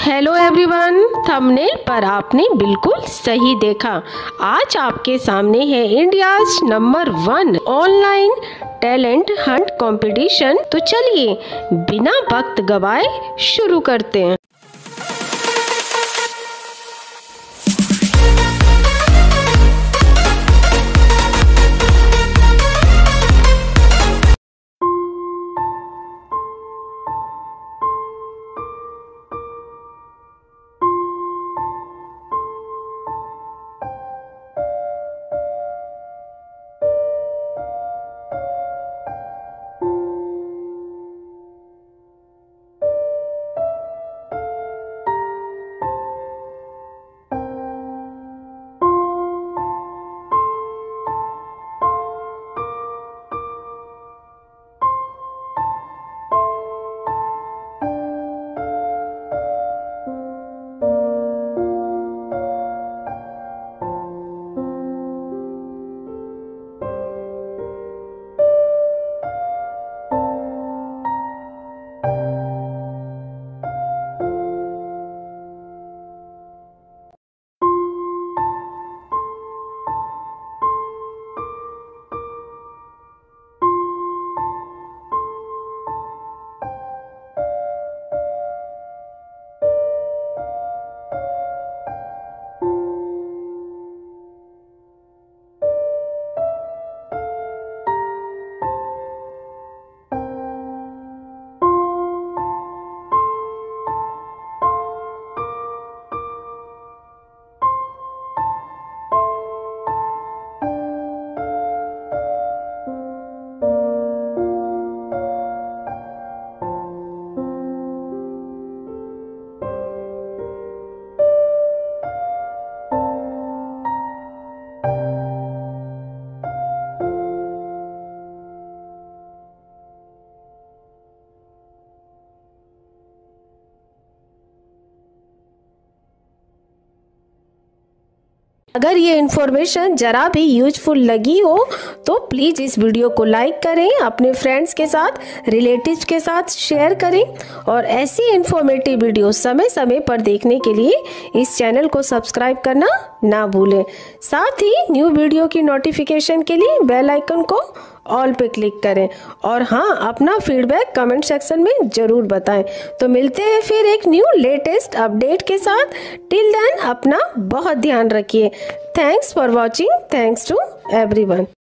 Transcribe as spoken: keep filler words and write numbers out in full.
Hello everyone, thumbnail पर आपने बिल्कुल सही देखा। आज आपके सामने है India's number one online talent hunt competition. तो चलिए बिना वक्त गवाए शुरू करते हैं। अगर ये इन्फॉर्मेशन ज़रा भी यूजफुल लगी हो तो प्लीज़ इस वीडियो को लाइक करें, अपने फ्रेंड्स के साथ, रिलेटिव्स के साथ शेयर करें और ऐसी इन्फॉर्मेटिव वीडियो समय समय पर देखने के लिए इस चैनल को सब्सक्राइब करना ना भूलें। साथ ही न्यू वीडियो की नोटिफिकेशन के लिए बेल आइकन को ऑल पे क्लिक करें और हाँ, अपना फीडबैक कमेंट सेक्शन में ज़रूर बताएं। तो मिलते हैं फिर एक न्यू लेटेस्ट अपडेट के साथ। टिल देन अपना बहुत ध्यान रखिए। Thanks for watching. Thanks to everyone.